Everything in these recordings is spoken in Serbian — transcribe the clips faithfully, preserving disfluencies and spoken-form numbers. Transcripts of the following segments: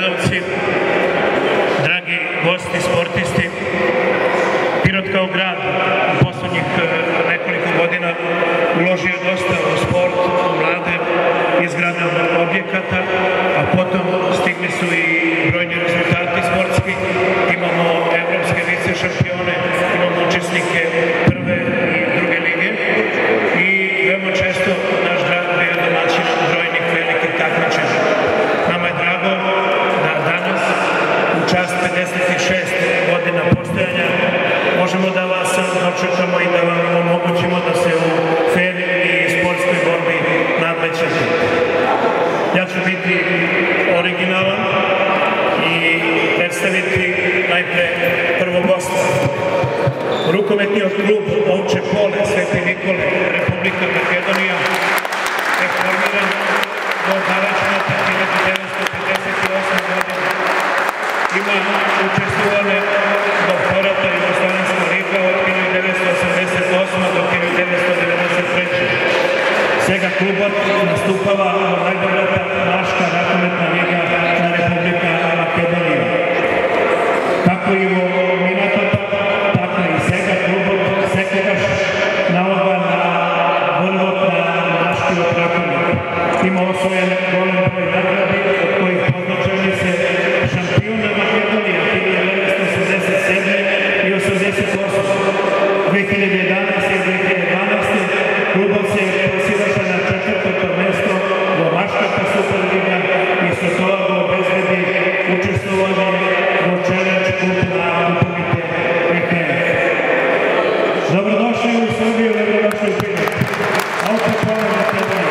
gledalci, dragi gosti, sportisti, Pirot kao grad u poslednjih nekoliko godina uložio dosta u sport, u mlade, izgradnju objekata, a potom stigli su i brojni rezultati sportski. Imamo evropske vice šampione, imamo učesnike prve i druge lige i veoma često naš grad bio domaćin brojnih velikih takmičenja. Nama je drago da danas, u čast pedeset šest godina postojanja, možemo da vas dočekamo i da vam omogućimo da se u feri i sportskoj borbi nadmećete. Ja ću biti originalan i predstaviti najpre prvo gosta. Rukometni klub Ovče Pole, Sveti Nikole, Republika Makedonija, je formiran do današnjeg hiljadu devetsto pedeset osme. godine. Ima učestvovane doktorata Jugoslovenska liga od hiljadu devetsto osamdeset osme. do hiljadu devetsto devedeset treće. Svega kluba nastupava najbolja naša rukometna liga na Republika Makedonija. Kako i u Minatota, tako i svega kluba Sekegaš naloga na vrvot na naši otrakovnik. Ima osvojen golem broj nagradi, od kojih poznačeni se šampion Makedonije hiljadu devetsto osamdeset sedme. i osamdeset osme. dve hiljade jedanaeste. i dve hiljade dvanaeste. klubom se posivaša na četvrto mesto Lomaškata Superliga i sa toga ga obezbedi učestvovanje u Challenge Cup na Kupovite E K F. Dobrodošli u Srbiju, dobrodošli u Pirot. Ovče Pole, Makedonija.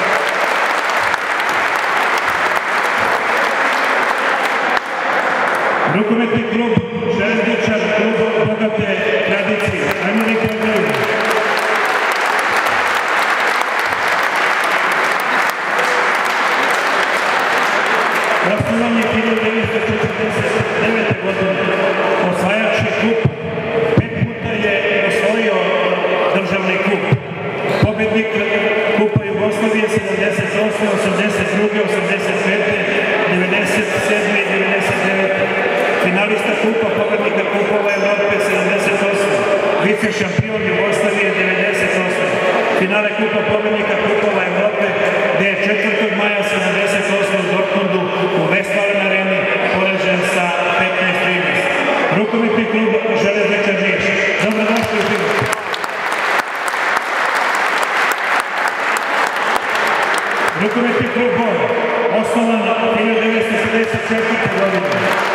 Rukometni klub Železničar, klub bogate tradicije. Ajmo li pozdravimo. Osnovan je hiljadu devetsto četrdeset devete. godine. Osvajač je kup. Pet puta je osvojio državni kup. Pobednik Kupa Jugoslavije sedamdeset osme. osamdeset druge. osamdeset pete. devedeset sedme. i devedeset devete. Finalista kupa, pobednika Kupova Evrope sedamdeset osme. Vice šampion Jugoslavije devedeset osme. Finale kupa pobednika Kupova Evrope, gde je četvrtog maja sedamdeset osme. u Dortmundu u Westfalen areni poražen sa petnaest trinaest. Rukometni klub Železničar Niš. Dobrodošli u Pirot. Rukometni klub Bor, osnovan hiljadu devetsto pedeset četvrte. godine.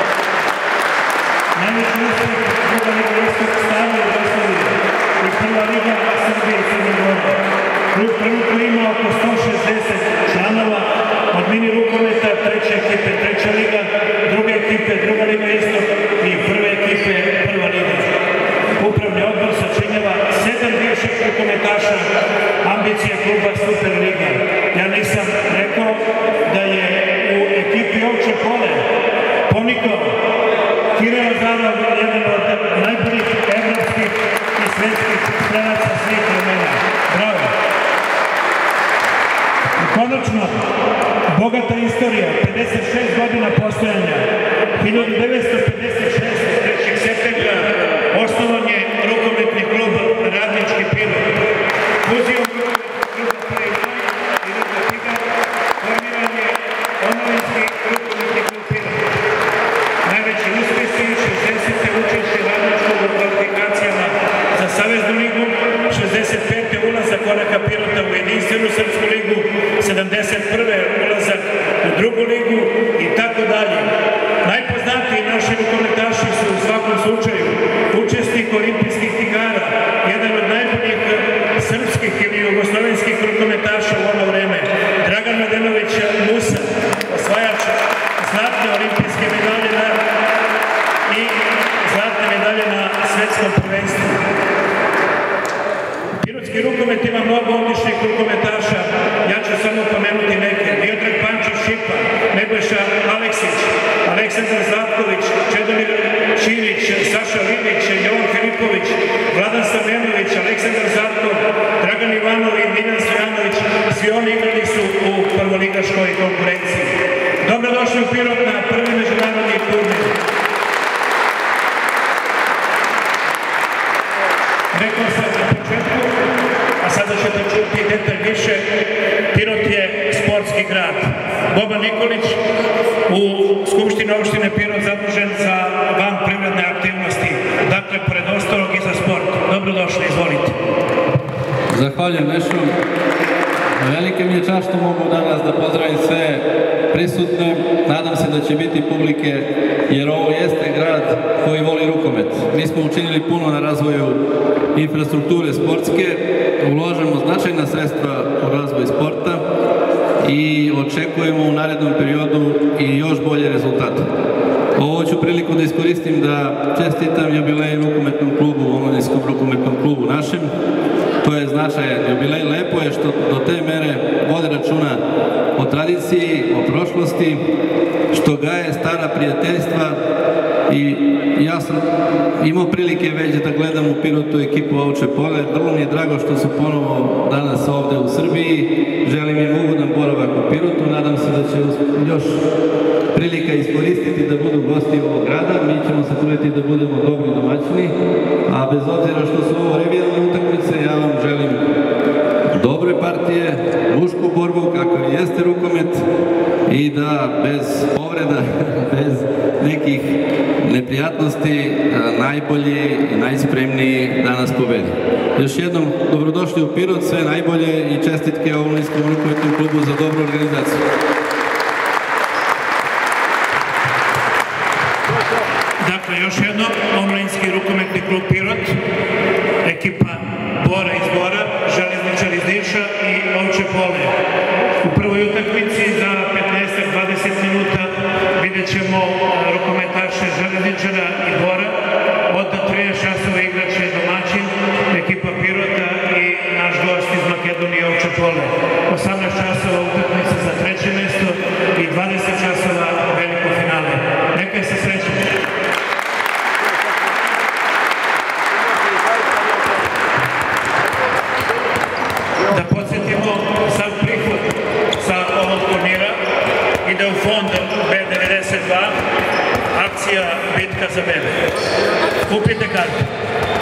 Najveći uspeh druga liga istog stave Jugoslavije i prva liga Srbije i Crne Gore. Klub trenutno ima oko sto šezdeset članova, od mini rukometa treće ekipe treća liga, druge ekipe druga liga istog i prve ekipe prva liga. Upravni odbor sačinjava sedam bivših rukometaša, ambicije kluba Superliga. Ja nisam rekao da je u ekipi Ovče Pole ponikao Kiril Lazarov, jedan od najboljih evropskih i svetskih strelaca svih vremena. Bravo! I konačno, bogata istorija, pedeset šest godina postojanja. hiljadu devetsto pedeset šeste. trećeg septembra osnovan je rukometni klub Radnički Pirot. Fuzijom kluba Pirot i Ruka Tigar formiran je omladinski rukometni klub Pirot. Najveći uspesi šezdesete. učešće Radničkog u kvalifikacijama za Saveznu ligu, šezdeset pete. ulazak Oreka Pirota u jedinstvenu Srpsku ligu, sedamdeset prve. ulazak u drugu ligu i tako dalje. Najpoznatiji naši rukometaši su u svakom slučaju učesnik olimpijskih igara, jedan od najboljih srpskih ili jugoslovenskih rukometaša u ono vreme, Dragan Mladenović Musa, osvajač zlatne olimpijske medalje i zlatne medalje na svetskom prvenstvu. Pirotski rukomet ima mnogo odličnih rukometaša, ja ću samo pomenuti neke. Miodrag Pančić Šipa, Nebojša Aleksić, Aleksandar Zlatković, Čedomir Čilić, Saša Vidić, Jovan Filipović, Vladan Stamjanović, Aleksandar Zarkov, Dragan Ivanov i Miljan Stojanović, svi oni igrali su u prvoligaškoj konkurenciji. Dobrodošli u Pirot na prvi Boban Nikolić, u Skupštini opštine Pirot zadužen za van privredne aktivnosti, dakle, pored ostalog i za sport. Dobrodošli, izvolite. Zahvaljujem Nešo. Velike mi je čast što mogu danas da pozdravim sve prisutne. Nadam se da će biti publike, jer ovo jeste grad koji voli rukomet. Mi smo učinili puno na razvoju infrastrukture sportske, uložemo značajna sredstva u razvoj sporta i očekujemo u narednom periodu i još bolje rezultate. Ovo ću priliku da iskoristim da čestitam jubilej rukometnom klubu, omladinskom rukometnom klubu našem. To je značajan jubilej. Lepo je što do te mere vode računa o tradiciji, o prošlosti, što gaje stara prijateljstva i ja sam imao prilike već da gledam u Pirotu ekipu Ovče Pole. Vrlo mi je drago što su ponovo danas ovde u Srbiji. Želim im ugodan boravak u Pirotu. Nadam se da će još prilika iskoristiti da budu gosti ovog grada. Mi ćemo se truditi da budemo dobri domaćini, a bez obzira što su ovo revijalne utakmice, ja vam želim dobre partije, mušku borbu kako i jeste rukomet i da bez povreda, bez nekih neprijatnosti, najbolji i najspremniji danas pobedi. Još jednom, dobrodošli u Pirot, sve najbolje i čestitke Omladinskom rukometnom klubu za dobru organizaciju. Dakle, još jedno, Omladinski rukometni klub Pirot, ekipa Bora iz Bora, Železničar iz Niša i Ovče Pole. U prvoj utakmici za petnaest do dvadeset minuta vidjet ćemo rukometaše Železničara i Bora. Od trinaest časova igraće domaćin, ekipa Pirota i naš gost iz Makedonije Ovče Pole. osamnaest časova utakmica za treće mesto i dvadeset časova veliko finale. Neka se srećemo. Da podsjetimo sam prihod sa ovog turnira ide u fond B devedeset dva, akcija Bitka za bebe. Kupite karte.